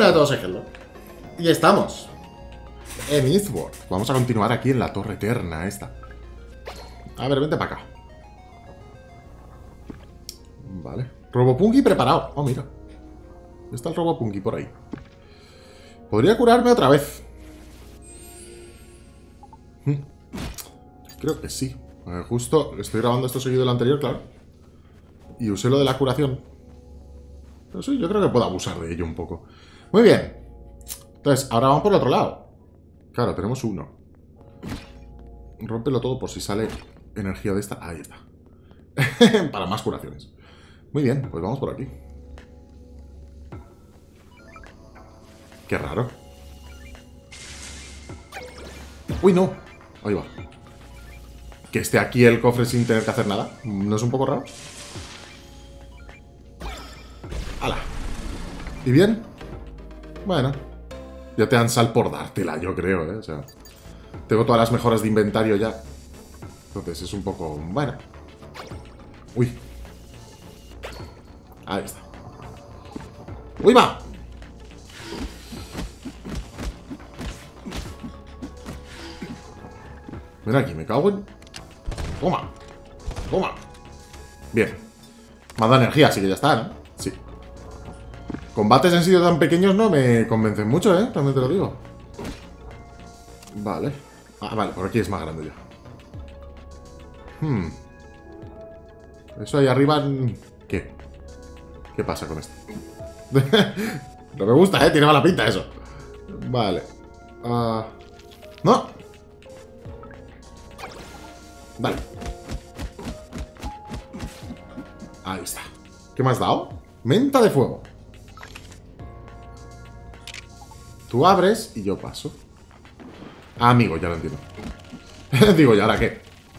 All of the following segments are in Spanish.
a todos seguirlo. Y estamos en Eastward. Vamos a continuar aquí en la Torre Eterna esta. A ver, vente para acá. Vale. Robopunky preparado. Oh, mira. Está el Robopunky por ahí. Podría curarme otra vez. Creo que sí. Justo estoy grabando esto seguido del anterior, claro. Y usé lo de la curación. Pero sí, yo creo que puedo abusar de ello un poco. Muy bien. Entonces, ahora vamos por el otro lado. Claro, tenemos uno. Rómpelo todo por si sale energía de esta. Ahí está. Para más curaciones. Muy bien, pues vamos por aquí. Qué raro. Uy, no. Ahí va. Que esté aquí el cofre sin tener que hacer nada. ¿No es un poco raro? ¡Hala! ¿Y bien? Bueno. Ya te dan sal por dártela, yo creo, ¿eh? O sea, tengo todas las mejoras de inventario ya. Entonces es un poco... Bueno. Uy. Ahí está. ¡Uy, va! Ven aquí, me cago en... Toma. Toma. Bien. Me ha dado energía, así que ya está, ¿no? Sí. Combates en sitios tan pequeños no me convencen mucho, ¿eh? También te lo digo. Vale. Ah, vale, por aquí es más grande ya. Eso ahí arriba... ¿Qué? ¿Qué pasa con esto? No me gusta, ¿eh? Tiene mala pinta eso. Vale. ¡No! Vale. Ahí está. ¿Qué me has dado? Menta de fuego. Tú abres y yo paso. Ah, amigo, ya lo entiendo. Digo, ¿y ahora qué?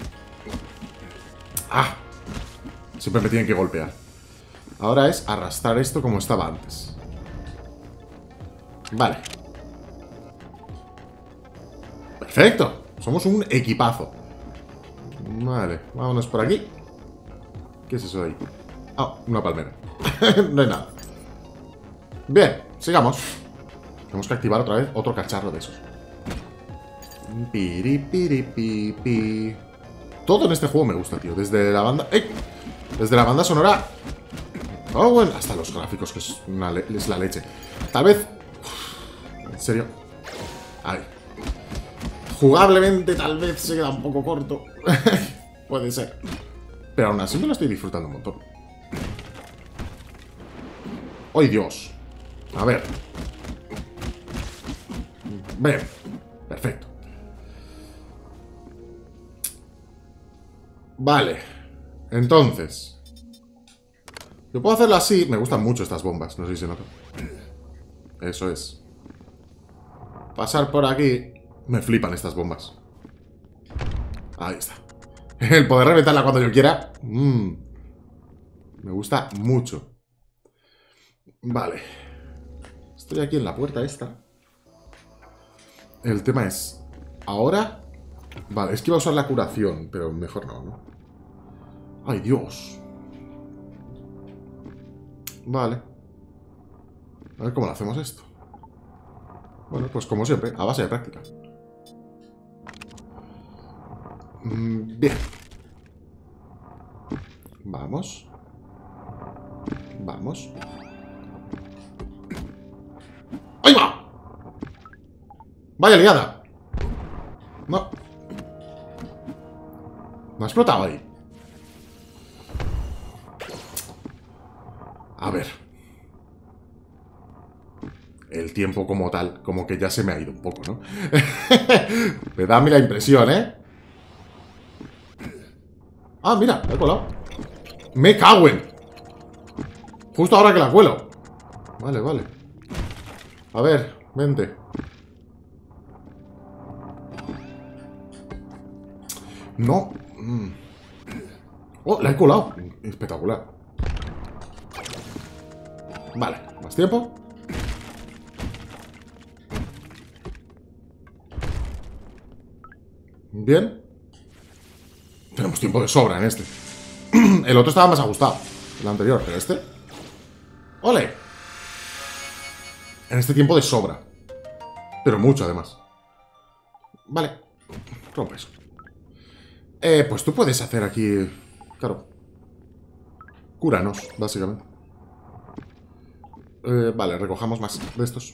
Ah. Siempre me tienen que golpear. Ahora es arrastrar esto como estaba antes. Vale. Perfecto. Somos un equipazo. Vale, vámonos por aquí. ¿Qué es eso de ahí? Ah, una palmera. No hay nada. Bien, sigamos. Tenemos que activar otra vez otro cacharro de esos. Piripiripipi. Todo en este juego me gusta, tío. Desde la banda... ¡Eh! Desde la banda sonora... Oh, bueno, hasta los gráficos, que es, es la leche. Tal vez... ¿En serio? Ahí. Jugablemente tal vez se queda un poco corto. Puede ser. Pero aún así me lo estoy disfrutando un montón. ¡Ay, Dios! A ver. Bien. Perfecto. Vale. Entonces. Yo puedo hacerlo así. Me gustan mucho estas bombas. No sé si se nota. Eso es. Pasar por aquí. Me flipan estas bombas. Ahí está. El poder reventarla cuando yo quiera. Me gusta mucho. Vale. Estoy aquí en la puerta esta. El tema es... Ahora... Vale, es que iba a usar la curación, pero mejor no, ¿no? ¡Ay, Dios! Vale. A ver cómo lo hacemos esto. Bueno, pues como siempre, a base de práctica. Bien. Vamos. Vamos. ¡Ahí va! ¡Vaya liada! No. ¿No ha explotado ahí? A ver. El tiempo como tal, como que ya se me ha ido un poco, ¿no? Me da a mí la impresión, ¿eh? Ah, mira, la he colado. ¡Me cago en! Justo ahora que la cuelo. Vale, vale. A ver, vente. No. Oh, la he colado. Espectacular. Vale, más tiempo. Bien. Tenemos tiempo de sobra en este. El otro estaba más ajustado. El anterior, pero este... ¡Ole! En este tiempo de sobra. Pero mucho, además. Vale. Rompe eso. Pues tú puedes hacer aquí... Claro. Cúranos, básicamente. Vale, recojamos más de estos.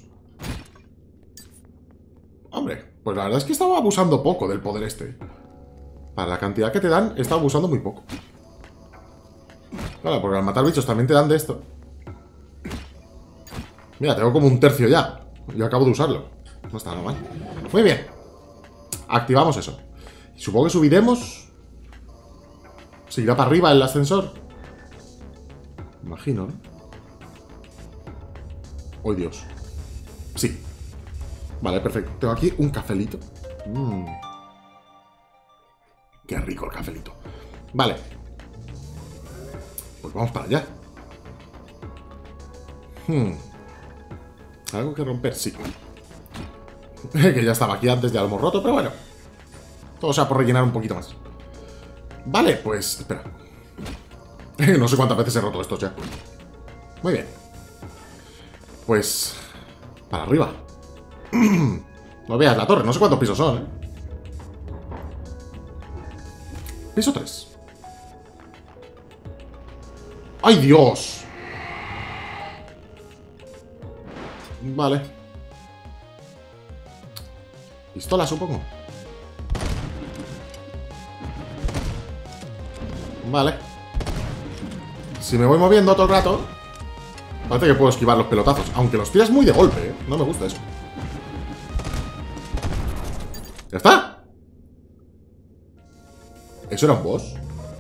Hombre, pues la verdad es que estaba abusando poco del poder este. Para la cantidad que te dan, estaba abusando muy poco. Claro, porque al matar bichos también te dan de esto. Mira, tengo como un tercio ya. Yo acabo de usarlo. No está nada mal. Muy bien. Activamos eso. Supongo que subiremos. ¿Se irá para arriba el ascensor? Imagino, ¿no? ¡Oh, Dios! Sí. Vale, perfecto. Tengo aquí un cafelito. Qué rico el cafelito. Vale. Pues vamos para allá. ¿Algo que romper? Sí. Que ya estaba aquí antes, ya lo hemos roto, pero bueno. Todo sea por rellenar un poquito más. Vale, pues... Espera. No sé cuántas veces he roto estos ya. Muy bien. Pues... Para arriba. No veas la torre, no sé cuántos pisos son, ¿eh? Piso 3. ¡Ay, Dios! Vale. Pistola, supongo. Vale. Si me voy moviendo todo el rato, parece que puedo esquivar los pelotazos. Aunque los tiras muy de golpe, ¿eh? No me gusta eso. ¿Ya está? ¿Eso era un boss?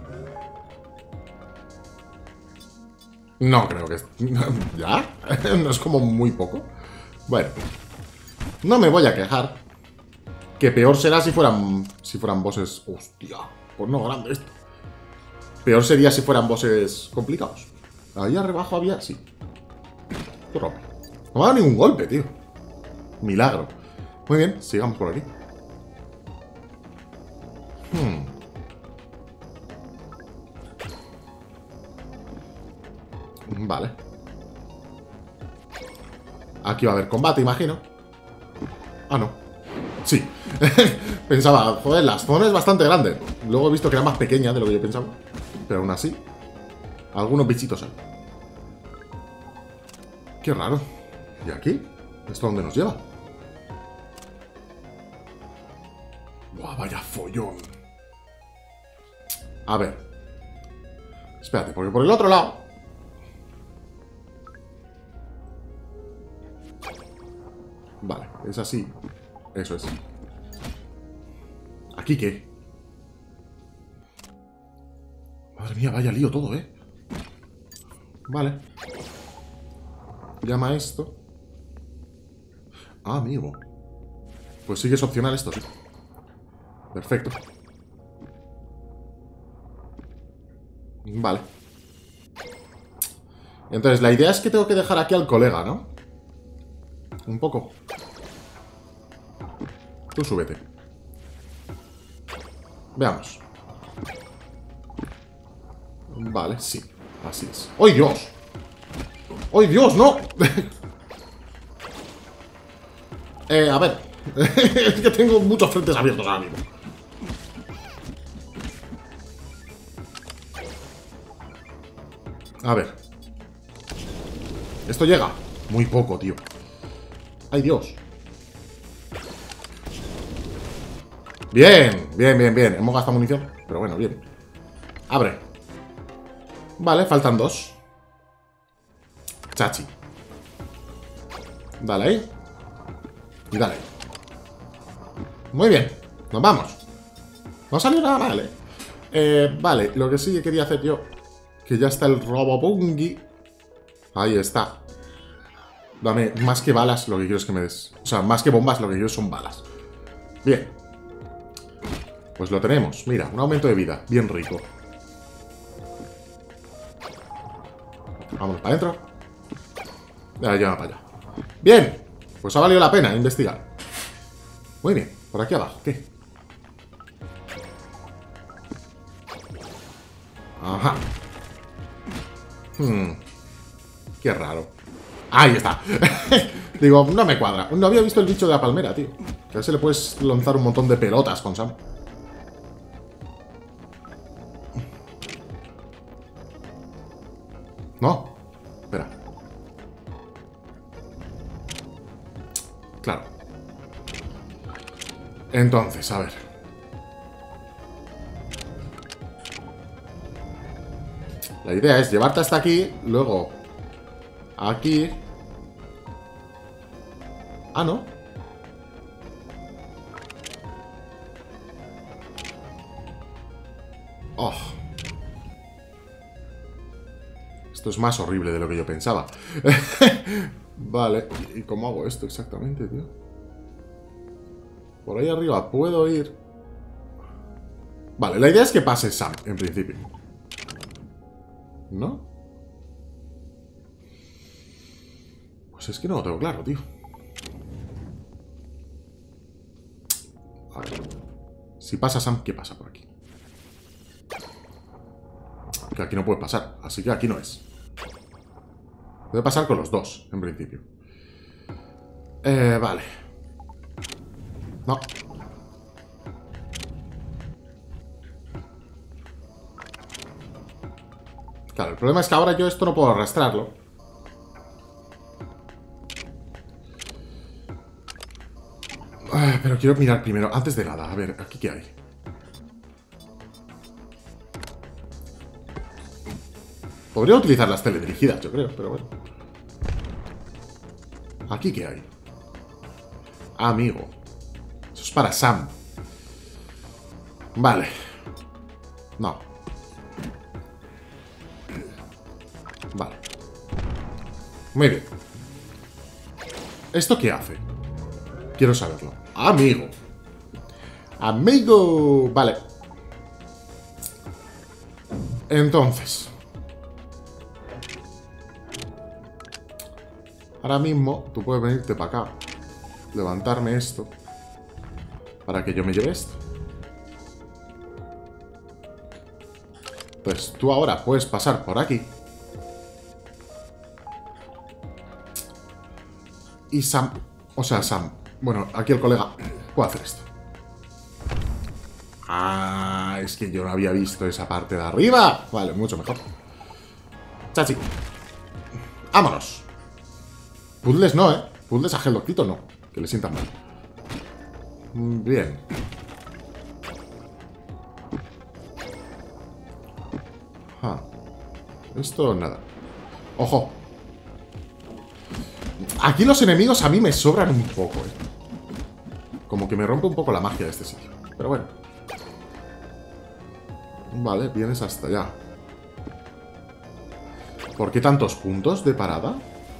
No creo que... ¿Ya? ¿No es como muy poco? Bueno. No me voy a quejar. Que peor será si fueran bosses... Hostia. Pues no, grande esto. Peor sería si fueran bosses complicados. Ahí arriba había... Sí. Qué rompe. No me ha dado ningún golpe, tío. Milagro. Muy bien, sigamos por aquí. Vale. Aquí va a haber combate, imagino. Ah, no. Sí. Pensaba, joder, la zona es bastante grande. Luego he visto que era más pequeña de lo que yo pensaba. Pero aún así, algunos bichitos hay. Qué raro. ¿Y aquí? ¿Esto dónde nos lleva? Buah, vaya follón. A ver. Espérate, porque por el otro lado... Vale, es así. Eso es. ¿Aquí qué? Madre mía, vaya lío todo, ¿eh? Vale. Llama esto. Ah, amigo. Pues sí que es opcional esto, sí. Perfecto. Vale. Entonces, la idea es que tengo que dejar aquí al colega, ¿no? Un poco. Tú súbete. Veamos. Vale, sí. Así es. ¡Ay, Dios! ¡Ay, Dios, no! A ver. Es que tengo muchos frentes abiertos ahora mismo. A ver. Esto llega. Muy poco, tío. ¡Ay, Dios! Bien, bien, bien, bien. Hemos gastado munición, pero bueno, bien. Abre. Vale, faltan 2. Chachi. Dale ahí. Y dale. Muy bien, nos vamos. No salió nada mal, vale, lo que sí que quería hacer yo, que ya está el Robopungi. Ahí está. Dame más que balas, lo que quiero es que me des. O sea, más que bombas, lo que quiero son balas. Bien. Pues lo tenemos, mira, un aumento de vida, bien rico. Vamos para adentro. Ya va para allá. Bien, pues ha valido la pena investigar. Muy bien, por aquí abajo, ¿qué? Ajá. Qué raro. Ahí está. Digo, no me cuadra. No había visto el bicho de la palmera, tío. Que a ese le puedes lanzar un montón de pelotas con Sam. No. Espera. Claro. Entonces, a ver. La idea es llevarte hasta aquí, luego aquí. Ah, ¿no? Oh. Esto es más horrible de lo que yo pensaba. Vale. ¿Y cómo hago esto exactamente, tío? Por ahí arriba puedo ir. Vale, la idea es que pase Sam, en principio. ¿No? Pues es que no lo tengo claro, tío. A ver. Si pasa Sam, ¿qué pasa por aquí? Que aquí no puede pasar, así que aquí no es. Debe pasar con los dos, en principio. Vale. No. Claro, el problema es que ahora yo esto no puedo arrastrarlo. Pero quiero mirar primero, antes de nada. A ver, ¿aquí qué hay? Podría utilizar las teledirigidas, yo creo, pero bueno. ¿Aquí qué hay? Amigo. Eso es para Sam. Vale. No. Vale. Muy bien. ¿Esto qué hace? Quiero saberlo. Amigo. Amigo. Vale. Entonces. Ahora mismo tú puedes venirte para acá. Levantarme esto. Para que yo me lleve esto. Pues tú ahora puedes pasar por aquí. Y Sam... O sea, Sam... Bueno, aquí el colega puede hacer esto. Ah, es que yo no había visto esa parte de arriba. Vale, mucho mejor. Chachi. Vámonos. Puzzles no, ¿eh? Puzzles a Helldoctito no. Que le sientan mal. Bien. Ah. Esto nada. ¡Ojo! Aquí los enemigos a mí me sobran un poco, Como que me rompe un poco la magia de este sitio. Pero bueno. Vale, vienes hasta allá. ¿Por qué tantos puntos de parada?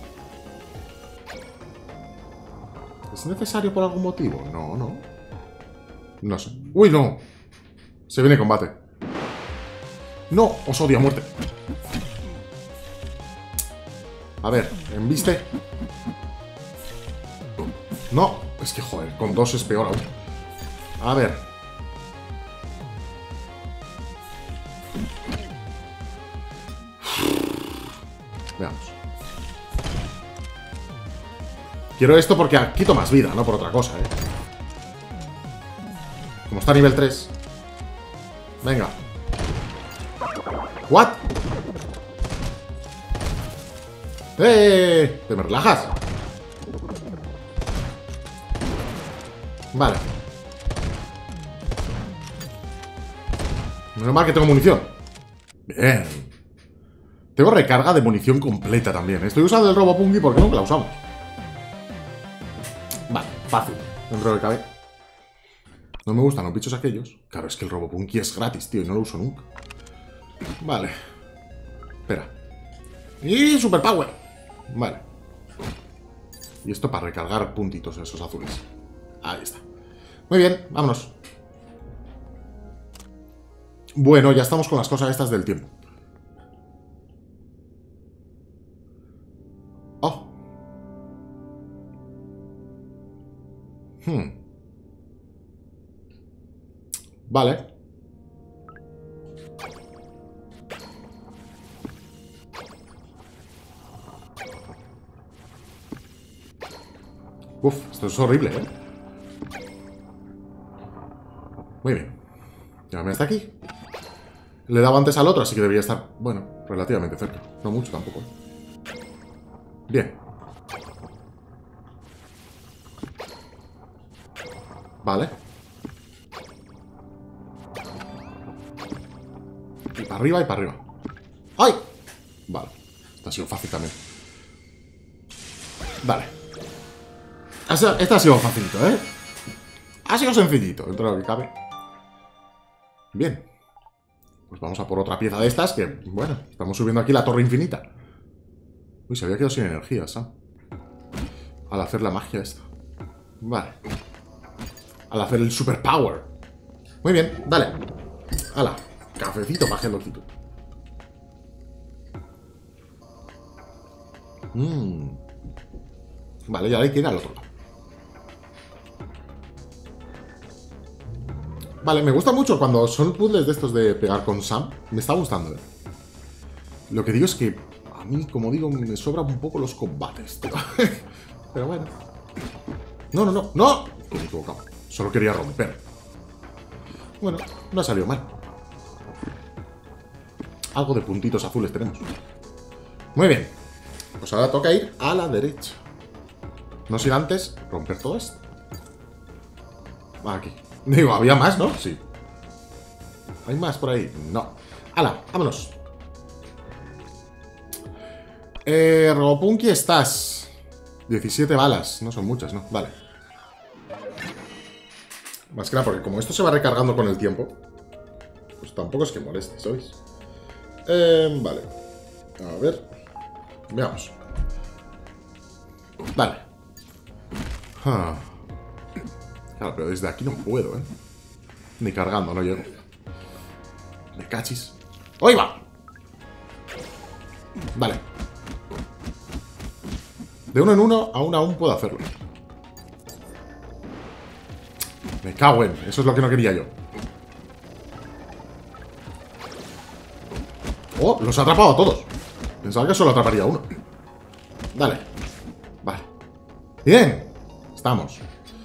¿Es necesario por algún motivo? No, no. No sé. ¡Uy, no! Se viene combate. ¡No! Os odio a muerte. A ver, embiste. No, es que joder, con dos es peor aún. A ver. Veamos. Quiero esto porque quito más vida, no por otra cosa, Como está a nivel 3. Venga. ¿What? ¿Te me relajas? Vale. Menos mal que tengo munición. Bien. Tengo recarga de munición completa también. Estoy usando el Robopunky porque nunca la usamos. Vale, fácil. Dentro de cabe. No me gustan los bichos aquellos. Claro, es que el Robopunky es gratis, tío, y no lo uso nunca. Vale. Espera. Y Superpower. Vale. Y esto para recargar puntitos esos azules. Ahí está. Muy bien, vámonos. Bueno, ya estamos con las cosas estas del tiempo. Oh. Vale. Uf, esto es horrible, ¿eh? Muy bien. Llévame hasta aquí. Le he dado antes al otro, así que debería estar, bueno, relativamente cerca. No mucho tampoco. Bien. Vale. Y para arriba y para arriba. ¡Ay! Vale. Esta ha sido fácil también. Vale. Esta ha sido facilito, ¿eh? Ha sido sencillito, dentro de lo que cabe. Bien. Pues vamos a por otra pieza de estas que, bueno, estamos subiendo aquí la torre infinita. Uy, se había quedado sin energía, ¿sabes? Al hacer la magia esta. Vale. Al hacer el superpower. Muy bien, dale. Hala, cafecito para gelocito. Vale, ya hay que ir al otro lado. Vale, me gusta mucho cuando son puzzles de estos de pegar con Sam. Me está gustando, ¿eh? Lo que digo es que a mí, como digo, me sobran un poco los combates, tío. Pero bueno. No, no, no, no. Me he equivocado. Solo quería romper. Bueno, no ha salido mal. Algo de puntitos azules tenemos. Muy bien. Pues ahora toca ir a la derecha. No sin antes romper todo esto. Aquí. Digo, ¿había más, no? Sí. ¿Hay más por ahí? No. ¡Hala! ¡Vámonos! Robopunky estás. 17 balas. No son muchas, ¿no? Vale. Más que nada porque como esto se va recargando con el tiempo, pues tampoco es que moleste, ¿sabéis? Vale. A ver. Veamos. Vale. Claro, pero desde aquí no puedo, ¿eh? Ni cargando, no llego. Me cachis. ¡Ahí va! Vale. De uno en uno, aún puedo hacerlo. Me cago en... Eso es lo que no quería yo. ¡Oh! Los ha atrapado a todos. Pensaba que solo atraparía a uno. Dale. Vale. ¡Bien! Estamos.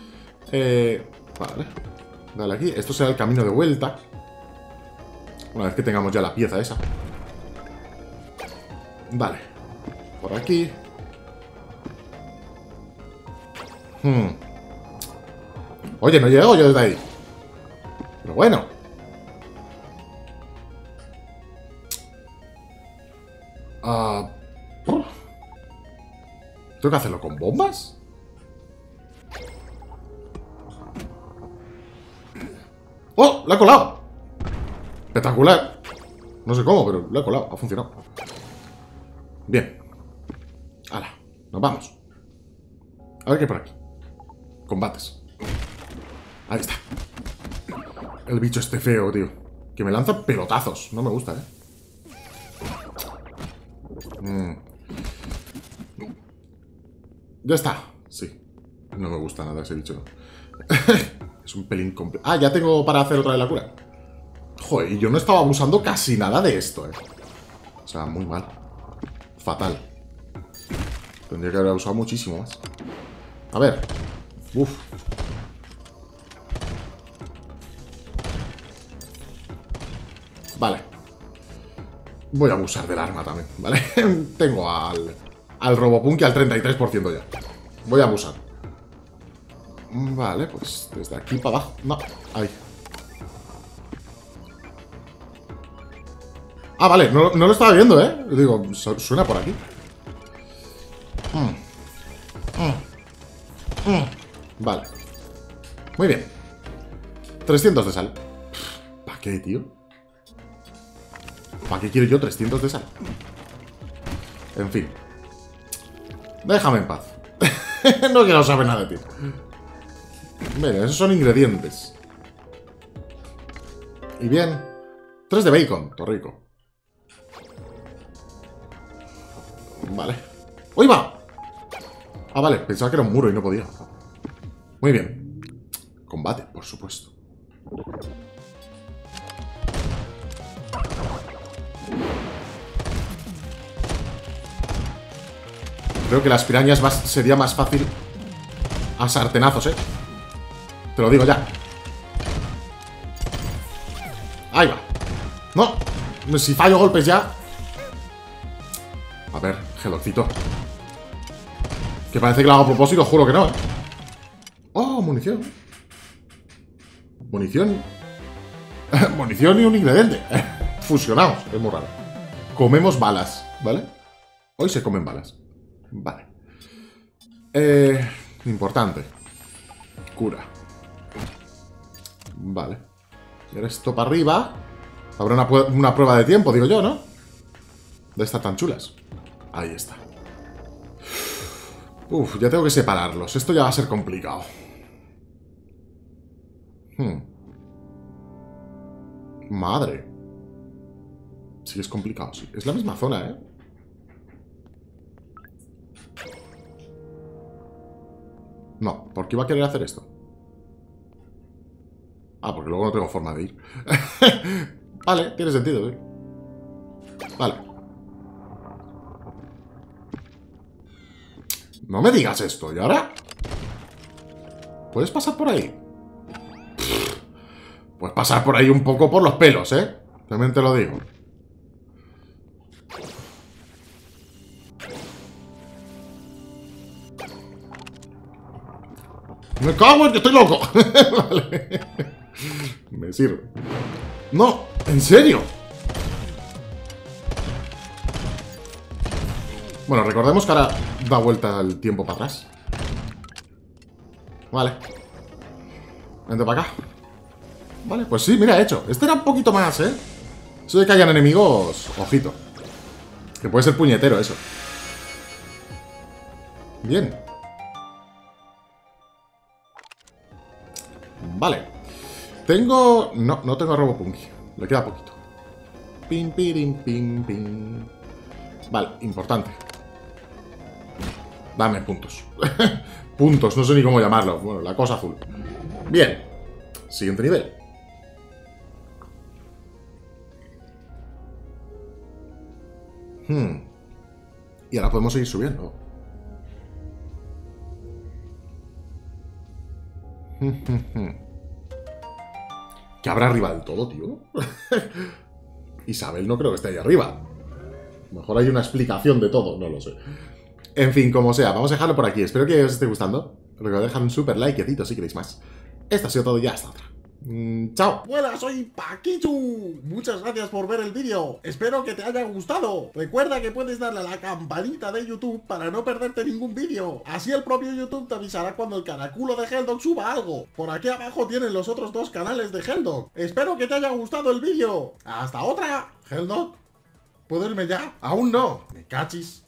Vale. Dale aquí. Esto será el camino de vuelta. Una vez que tengamos ya la pieza esa. Vale. Por aquí. Oye, no llego yo desde ahí. Pero bueno. ¿Tengo que hacerlo con bombas? ¡Oh! ¡La he colado! Espectacular. No sé cómo, pero la he colado. Ha funcionado. Bien. Hala, nos vamos. A ver qué hay por aquí. Combates. Ahí está. El bicho este feo, tío. Que me lanza pelotazos. No me gusta, ¿eh? Ya está. Sí. No me gusta nada ese bicho. Es un pelín complejo. Ah, ya tengo para hacer otra de la cura. Joder, y yo no estaba abusando casi nada de esto, ¿eh? O sea, muy mal. Fatal. Tendría que haber abusado muchísimo más. A ver. Uf. Vale. Voy a abusar del arma también, ¿vale? Tengo al Robopunky al 33% ya. Voy a abusar. Vale, pues desde aquí para abajo. No, ahí. Ah, vale, no lo estaba viendo, ¿eh? Digo, suena por aquí. Vale. Muy bien. 300 de sal. ¿Para qué, tío? ¿Para qué quiero yo 300 de sal? En fin. Déjame en paz. No quiero saber nada de ti. Venga, esos son ingredientes. Y bien. 3 de bacon, todo rico. Vale. ¡Uy, va! Ah, vale, pensaba que era un muro y no podía. Muy bien. Combate, por supuesto. Creo que las pirañas sería más fácil A sartenazos, te lo digo ya. Ahí va. No, si fallo golpes ya. A ver, Hellockcito. Que parece que lo hago a propósito, juro que no, Oh, munición. Munición. Munición y un ingrediente. Fusionados, es muy raro. Comemos balas, ¿vale? Hoy se comen balas. Vale. Importante. Cura. Vale. Y ahora esto para arriba. Habrá una prueba de tiempo, digo yo, ¿no? De estas tan chulas. Ahí está. Uf, ya tengo que separarlos. Esto ya va a ser complicado. Madre. Sí, es complicado, sí. Es la misma zona, No, ¿por qué iba a querer hacer esto? Ah, porque luego no tengo forma de ir. Vale, tiene sentido, sí. Vale. No me digas esto, ¿y ahora? ¿Puedes pasar por ahí? Puedes pasar por ahí un poco por los pelos, También te lo digo. ¡Me cago en que estoy loco! Vale. Me sirve. ¡No! ¿En serio? Bueno, recordemos que ahora da vuelta el tiempo para atrás. Vale. Vente para acá. Vale, pues sí, mira, hecho. Este era un poquito más, Eso de que hayan enemigos, ojito. Que puede ser puñetero eso. Bien. Vale. Tengo... No tengo a Robopunky. Le queda poquito. Pim, pirim, pim, pim. Vale, importante. Dame puntos. Puntos, no sé ni cómo llamarlo. Bueno, la cosa azul. Bien. Siguiente nivel. Y ahora podemos seguir subiendo. ¿Qué habrá arriba del todo, tío? Isabel no creo que esté ahí arriba. Mejor hay una explicación de todo, no lo sé. En fin, como sea, vamos a dejarlo por aquí. Espero que os esté gustando. Recordad dejar un super likecito si queréis más. Esto ha sido todo, ya hasta otra. Chao. Hola, soy Paquichu. Muchas gracias por ver el vídeo. Espero que te haya gustado. Recuerda que puedes darle a la campanita de YouTube para no perderte ningún vídeo. Así el propio YouTube te avisará cuando el caraculo de Helldog suba algo. Por aquí abajo tienen los otros dos canales de Helldog. Espero que te haya gustado el vídeo. Hasta otra. Helldog, ¿puedo irme ya? Aún no. Me cachis.